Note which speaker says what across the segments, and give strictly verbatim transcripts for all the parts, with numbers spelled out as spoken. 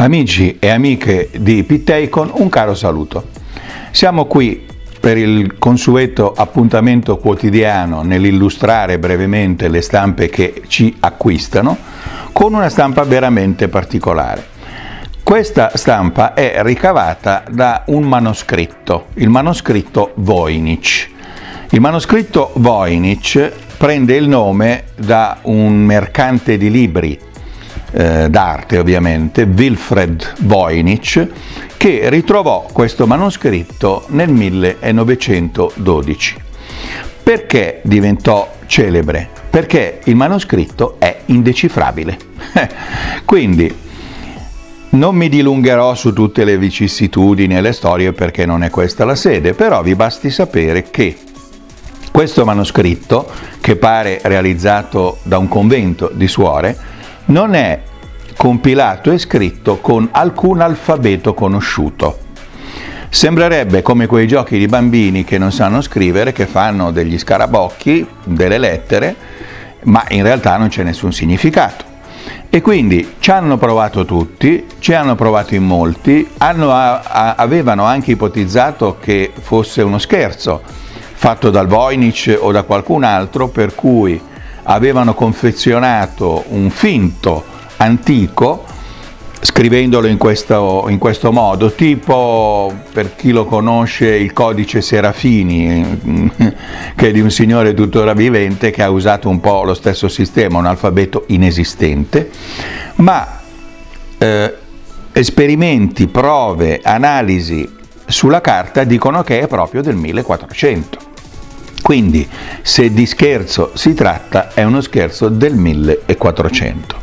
Speaker 1: Amici e amiche di Pitteikon, un caro saluto. Siamo qui per il consueto appuntamento quotidiano nell'illustrare brevemente le stampe che ci acquistano, con una stampa veramente particolare. Questa stampa è ricavata da un manoscritto, il manoscritto Voynich. Il manoscritto Voynich prende il nome da un mercante di libri eh, d'arte, ovviamente, Wilfred Voynich, che ritrovò questo manoscritto nel millenovecentododici. Perché diventò celebre? Perché il manoscritto è indecifrabile. Quindi non mi dilungherò su tutte le vicissitudini e le storie perché non è questa la sede, però vi basti sapere che questo manoscritto, che pare realizzato da un convento di suore, non è compilato e scritto con alcun alfabeto conosciuto. Sembrerebbe come quei giochi di bambini che non sanno scrivere, che fanno degli scarabocchi, delle lettere, ma in realtà non c'è nessun significato. E quindi ci hanno provato tutti, ci hanno provato in molti, hanno, a, a, avevano anche ipotizzato che fosse uno scherzo fatto dal Voynich o da qualcun altro, per cui avevano confezionato un finto antico scrivendolo in questo, in questo modo, tipo, per chi lo conosce, il codice Serafini, che è di un signore tuttora vivente che ha usato un po' lo stesso sistema, un alfabeto inesistente, ma eh, esperimenti, prove, analisi sulla carta dicono che è proprio del millequattrocento. Quindi, se di scherzo si tratta, è uno scherzo del millequattrocento.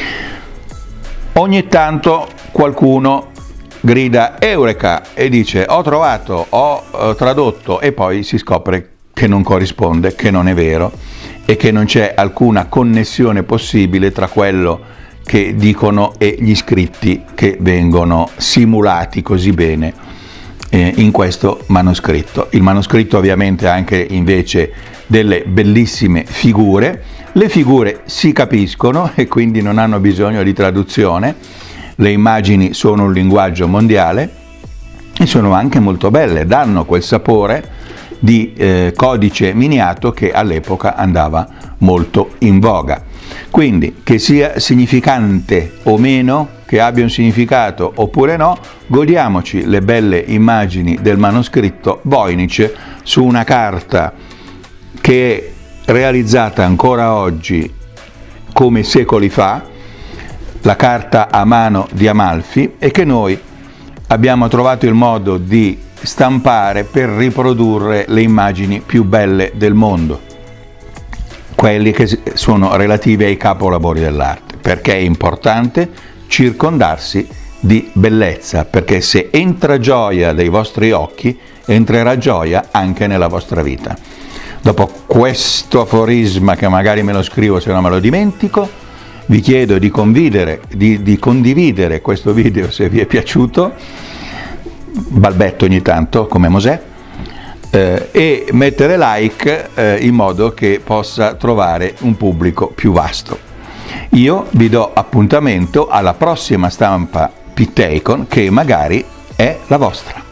Speaker 1: Ogni tanto qualcuno grida Eureka e dice ho trovato, ho eh, tradotto, e poi si scopre che non corrisponde, che non è vero e che non c'è alcuna connessione possibile tra quello che dicono e gli scritti che vengono simulati così bene in questo manoscritto. Il manoscritto ovviamente ha anche invece delle bellissime figure. Le figure si capiscono e quindi non hanno bisogno di traduzione. Le immagini sono un linguaggio mondiale e sono anche molto belle, danno quel sapore di eh, codice miniato che all'epoca andava molto in voga. Quindi, che sia significante o meno, che abbia un significato oppure no, godiamoci le belle immagini del manoscritto Voynich su una carta che è realizzata ancora oggi come secoli fa, la carta a mano di Amalfi, e che noi abbiamo trovato il modo di stampare per riprodurre le immagini più belle del mondo, quelli che sono relativi ai capolavori dell'arte, perché è importante circondarsi di bellezza, perché se entra gioia dai vostri occhi, entrerà gioia anche nella vostra vita. Dopo questo aforisma, che magari me lo scrivo se non me lo dimentico, vi chiedo di condividere, di, di condividere questo video se vi è piaciuto, balbetto ogni tanto come Mosè, eh, e mettere like eh, in modo che possa trovare un pubblico più vasto. Io vi do appuntamento alla prossima stampa Pitteikon, che magari è la vostra.